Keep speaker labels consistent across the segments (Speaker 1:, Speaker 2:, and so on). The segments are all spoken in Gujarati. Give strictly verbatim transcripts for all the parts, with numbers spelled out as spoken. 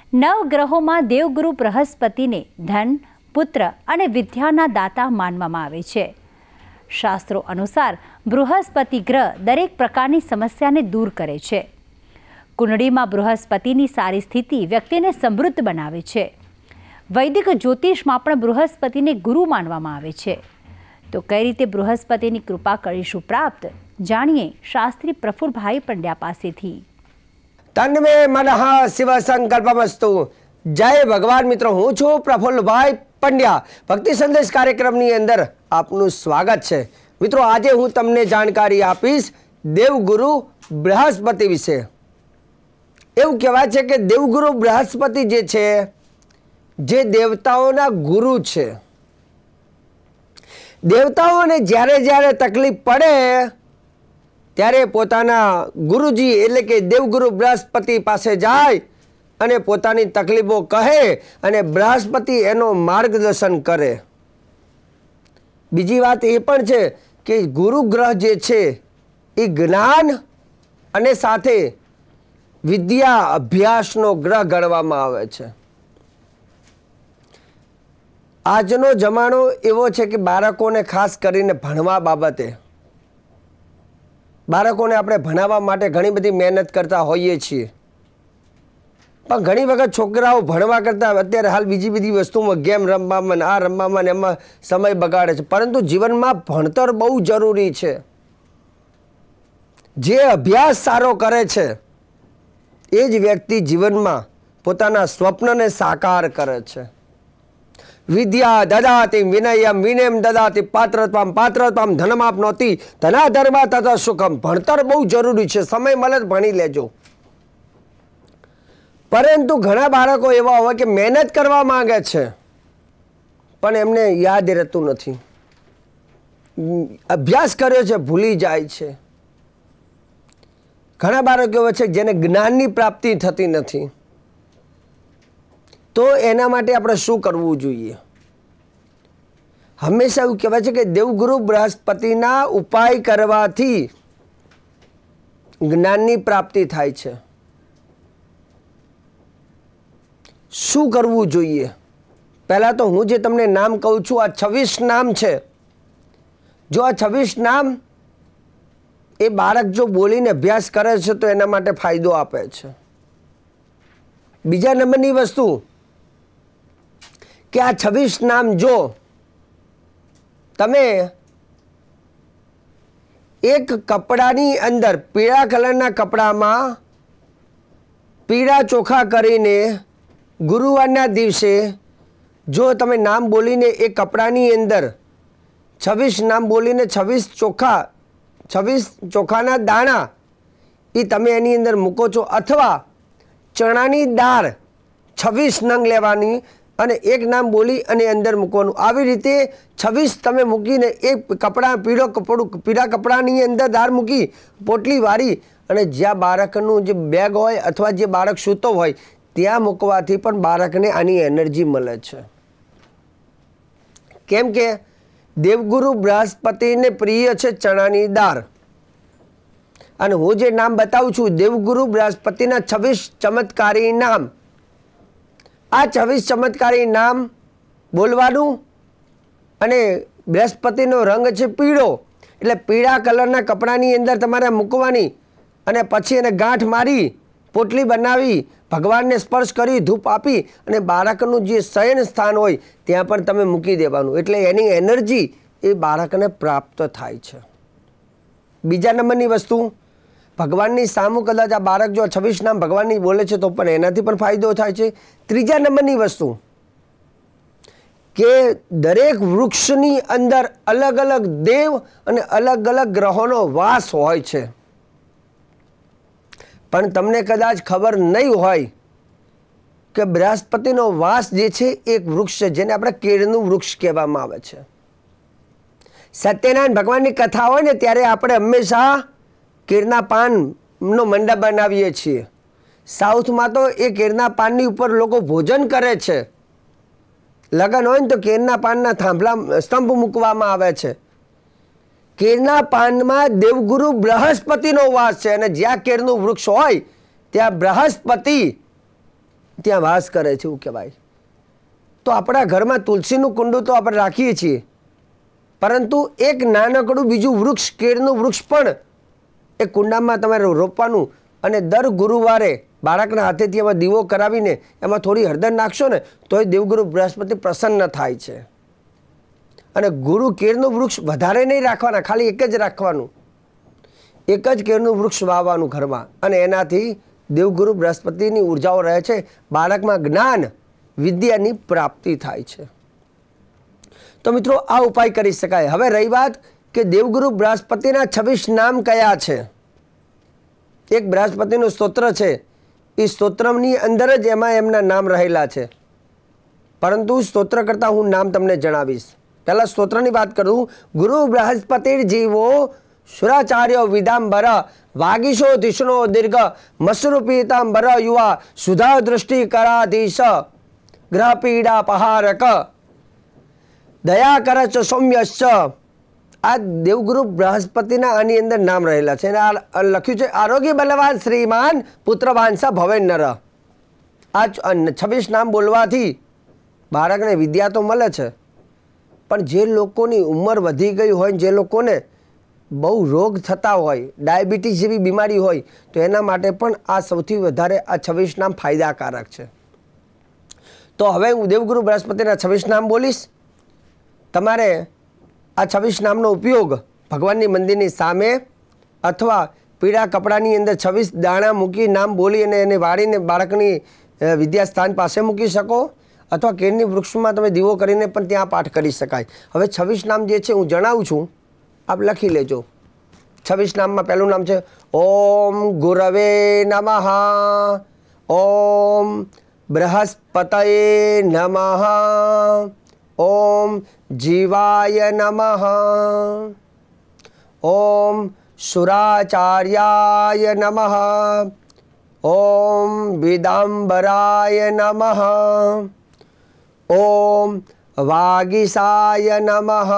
Speaker 1: નવગ્રહોમાં દેવગુરુ બૃહસ્પતિને ધન, પુત્ર અને વિદ્યાના દાતા માનવામાં આવે છે. શાસ્ત્રો અનુસાર બૃહસ્પતિ ગ્રહ દરેક પ્રકારની સમસ્યાને દૂર કરે છે. કુંડળીમાં બૃહસ્પતિની સારી સ્થિતિ વ્યક્તિને સમૃદ્ધ બનાવે છે. વૈદિક જ્યોતિષમાં પણ બૃહસ્પતિને ગુરુ માનવામાં આવે છે. તો કઈ રીતે બૃહસ્પતિની કૃપા કરીશું પ્રાપ્ત, જાણીએ શાસ્ત્રી પ્રફુલભાઈ પંડ્યા પાસેથી.
Speaker 2: તન્મે મનઃ શિવ સંકલ્પમસ્તુ. જય ભગવાન મિત્રો, હું છું પ્રફુલભાઈ પંડ્યા. ભક્તિ સંદેશ કાર્યક્રમની અંદર આપનું સ્વાગત છે. મિત્રો, આજે હું તમને જાણકારી આપીશ દેવગુરુ બૃહસ્પતિ વિશે. એવું કહેવાય છે કે દેવગુરુ બૃહસ્પતિ જે છે, જે દેવતાઓના ગુરુ છે. દેવતાઓને જ્યારે જ્યારે તકલીફ પડે ત્યારે પોતાના ગુરુજી એટલે કે દેવગુરુ બૃહસ્પતિ પાસે જાય અને પોતાની તકલીફો કહે અને બૃહસ્પતિ એનો માર્ગદર્શન કરે. બીજી વાત એ પણ છે કે ગુરુ ગ્રહ જે છે એ જ્ઞાન અને સાથે વિદ્યા અભ્યાસનો ગ્રહ ગણવામાં આવે છે. આજનો જમાનો એવો છે કે બાળકોને ખાસ કરીને ભણવા બાબતે બાળકોને આપણે ભણાવવા માટે ઘણી બધી મહેનત કરતા હોઈએ છીએ, પણ ઘણી વખત છોકરાઓ ભણવા કરતાં અત્યારે હાલ બીજી બધી વસ્તુમાં ગેમ રમવામાં આ રમવામાં એમાં સમય બગાડે છે. પરંતુ જીવનમાં ભણતર બહુ જરૂરી છે. જે અભ્યાસ સારો કરે છે એ જ વ્યક્તિ જીવનમાં પોતાના સ્વપ્નને સાકાર કરે છે. વિદ્યા દદાતિ વિનયમ વિનયમ દદાતિ પાત્રત્વમ પાત્રત્વમ ધનમાપ્નોતિ ધનાધર્મા તથા સુખમ. ભણતર બહુ જરૂરી છે. સમય મળે ભણી લેજો. પરંતુ ઘણા બાળકો એવા હોય કે મહેનત કરવા માંગે છે પણ એમને યાદ રહેતું નથી. અભ્યાસ કર્યો છે ભૂલી જાય છે. ઘણા બાળકો એવા છે જેને જ્ઞાનની પ્રાપ્તિ થતી નથી. તો એના માટે આપણે શું કરવું જોઈએ? હંમેશા એવું કહેવાય છે કે દેવગુરુ બૃહસ્પતિના ઉપાય કરવાથી જ્ઞાનની પ્રાપ્તિ થાય છે. શું કરવું જોઈએ? પહેલાં તો હું જે તમને નામ કહું છું, આ છવ્વીસ નામ છે. જો આ છવ્વીસ નામ એ બાળક જો બોલીને અભ્યાસ કરે છે તો એના માટે ફાયદો આપે છે. બીજા નંબરની વસ્તુ કે આ છવ્વીસ નામ જો તમે એક કપડાની અંદર પીળા કલરના કપડામાં પીળા ચોખા કરીને ગુરુવારના દિવસે જો તમે નામ બોલીને એ કપડાની અંદર છવ્વીસ નામ બોલીને છવ્વીસ ચોખા છવ્વીસ ચોખાના દાણા એ તમે એની અંદર મૂકો છો, અથવા ચણાની દાળ છવ્વીસ નંગ લેવાની અને એક નામ બોલી અને અંદર મૂકવાનું. આવી રીતે છવ્વીસ તમે મૂકીને એ કપડાં પીળો કપડું પીળા કપડાની અંદર દાળ મૂકી પોટલી વાળી અને જ્યાં બાળકનું જે બેગ હોય અથવા જે બાળક સૂતો હોય ત્યાં મૂકવાથી પણ બાળકને આની એનર્જી મળે છે. કેમ કે દેવગુરુ બૃહસ્પતિને પ્રિય છે ચણાની દાળ. અને હું જે નામ બતાવું છું દેવગુરુ બૃહસ્પતિના છવ્વીસ ચમત્કારી નામ, આ છવ્વીસ ચમત્કારી નામ બોલવાનું. અને બૃહસ્પતિનો રંગ છે પીળો, એટલે પીળા કલરના કપડાની અંદર તમારે મૂકવાની અને પછી એને ગાંઠ મારી પોટલી બનાવી ભગવાનને સ્પર્શ કરી ધૂપ આપી અને બાળકનું જે શયન સ્થાન હોય ત્યાં પણ તમે મૂકી દેવાનું. એટલે એની એનર્જી એ બાળકને પ્રાપ્ત થાય છે. બીજા નંબરની વસ્તુ, ભગવાનની સામું કદાચ આ બાળક જો છવ્વીસ નામ ભગવાનની બોલે છે તો પણ એનાથી પણ ફાયદો થાય છે. ત્રીજા નંબરની વસ્તુ કે દરેક વૃક્ષની અંદર અલગ અલગ દેવ અને અલગ અલગ ગ્રહોનો વાસ હોય છે. પણ તમને કદાચ ખબર નહીં હોય કે બૃહસ્પતિનો વાસ જે છે એક વૃક્ષ છે જેને આપણે કેળનું વૃક્ષ કહેવામાં આવે છે. સત્યનારાયણ ભગવાનની કથા હોય ને ત્યારે આપણે હંમેશા કેળના પાનનો મંડપ બનાવીએ છીએ. સાઉથમાં તો એ કેળના પાનની ઉપર લોકો ભોજન કરે છે. લગ્ન હોય ને તો કેળના પાનના થાંભલા સ્તંભ મૂકવામાં આવે છે. કેળના પાનમાં દેવગુરુ બૃહસ્પતિનો વાસ છે અને જ્યાં કેળનું વૃક્ષ હોય ત્યાં બૃહસ્પતિ ત્યાં વાસ કરે છે એવું કહેવાય. તો આપણા ઘરમાં તુલસીનું કુંડું તો આપણે રાખીએ છીએ, પરંતુ એક નાનકડું બીજું વૃક્ષ, કેળનું વૃક્ષ પણ એ કુંડામાં તમારે રોપવાનું અને દર ગુરુવારે બાળકના હાથેથી એમાં દીવો કરાવીને એમાં થોડી હળદર નાખશો ને તો એ દેવગુરુ બૃહસ્પતિ પ્રસન્ન થાય છે. અને ગુરુ કેળનું વૃક્ષ વધારે નહીં રાખવાના, ખાલી એક જ રાખવાનું, એક જ કેળનું વૃક્ષ વાવવાનું ઘરમાં, અને એનાથી દેવગુરુ બૃહસ્પતિની ઉર્જાઓ રહે છે. બાળકમાં જ્ઞાન વિદ્યાની પ્રાપ્તિ થાય છે. તો મિત્રો આ ઉપાય કરી શકાય. હવે રહી વાત કે દેવગુરુ બૃહસ્પતિના છવ્વીસ નામ કયા છે. એક બૃહસ્પતિનું સ્તોત્ર છે, એ સ્તોત્રની અંદર જ એમાં એમના નામ રહેલા છે, પરંતુ સ્તોત્ર કરતાં હું નામ તમને જણાવીશ. પહેલાં સ્તોત્રની વાત કરું. ગુરુ બૃહસ્પતિ જીવો સુરાચાર્ય વિદાંબર વાગીશો ધિષ્ણો દીર્ઘ મસરૂપીતાંબર યુવા સુધા દૃષ્ટિ કરાધીશ ગ્રહ પીડા પહારક દયા કરચ સૌમ્યશ્ચ. આ દેવગુરુ બૃહસ્પતિના આની અંદર નામ રહેલા છે. આ લખ્યું છે આરોગ્ય બલવાન શ્રીમાન પુત્રવાંસા ભવે નર. આ છવ્વીસ નામ બોલવાથી બાળકને વિદ્યા તો મળે છે, પણ જે લોકોની ઉંમર વધી ગઈ હોય, જે લોકોને બહુ રોગ થતા હોય, ડાયાબિટીસ જેવી બીમારી હોય, તો એના માટે પણ આ સૌથી વધારે આ છવ્વીસ નામ ફાયદાકારક છે. તો હવે હું દેવગુરુ બૃહસ્પતિના છવ્વીસ નામ બોલીશ. તમારે આ છવ્વીસ નામનો ઉપયોગ ભગવાનની મંદિરની સામે અથવા પીળા કપડાની અંદર છવ્વીસ દાણા મૂકી નામ બોલી અને એને વાળીને બાળકની વિદ્યાસ્થાન પાસે મૂકી શકો, અથવા કેળની વૃક્ષમાં તમે દીવો કરીને પણ ત્યાં પાઠ કરી શકાય. હવે છવ્વીસ નામ જે છે હું જણાવું છું, આપ લખી લેજો. છવ્વીસ નામમાં પહેલું નામ છે ઓમ ગુરવે નમઃ, ઓમ બૃહસ્પતયે નમઃ, ઓમ જીવાય નમઃ, ઓમ સુરાચાર્યાય નમઃ, ઓમ વિદાંબરાય નમઃ, ઓમ વાગીસાય નમઃ,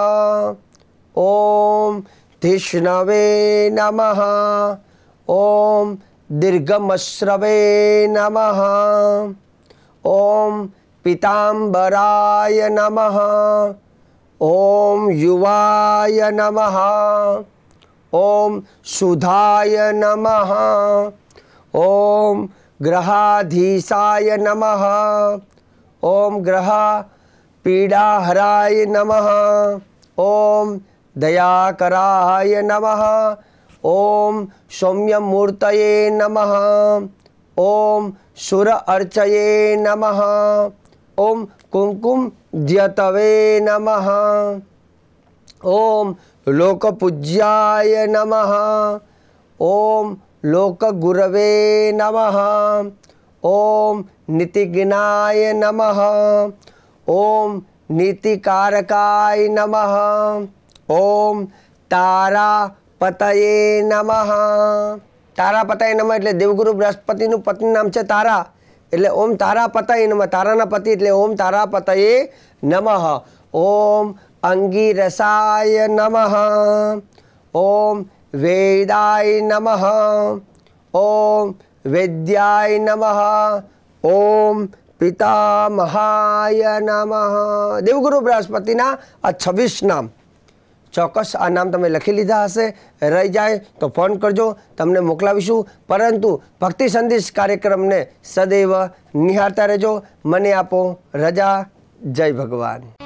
Speaker 2: ઓમ ધિષ્ણવે નમઃ, ઓમ દીર્ઘમશ્રવે નમઃ, ઓમ પીતાંબરાય નમઃ, ઓમ યુવાય નમઃ, ઓમ સુધાય નમઃ, ઓમ ગ્રહાધીશાય નમઃ, ઓમ ગ્રહ પીડાહરાય નમઃ, ઓમ દયાકરાય નમઃ, ઓમ સૌમ્યમૂર્તયે નમઃ, ઓમ સુર અર્ચયે નમઃ, ઓમ કુમકુમ દ્યતવે નમઃ, ઓમ લોકપૂજ્યાય નમઃ, ઓમ લોકગુરવે નમઃ, ઓમ નીતિજ્ઞાય નમઃ, ઓમ નીતિકારકાય નમઃ, ઓમ તારાપતયે નમઃ. તારાપતયે નમઃ એટલે દેવગુરુ બૃહસ્પતિનું પત્ની નામ છે તારા, એટલે ઓમ તારાપતયે નમઃ. તારાના પતિ એટલે ઓમ તારાપતયે નમઃ. ઓમ અંગીરસાય નમઃ, ઓમ વેદાય નમઃ, ઓમ વેદ્યાય નમઃ, ઓમ પિતામહાય નમઃ. દેવગુરુ બૃહસ્પતિના આ છવ્વીસ નામ, ચોક્કસ આ નામ તમે લખી લીધા હશે. રહી જાય તો ફોન કરજો, તમને મોકલાવીશું. પરંતુ ભક્તિ સંદેશ કાર્યક્રમને સદૈવ નિહાળતા રહેજો. મને આપો રજા. જય ભગવાન.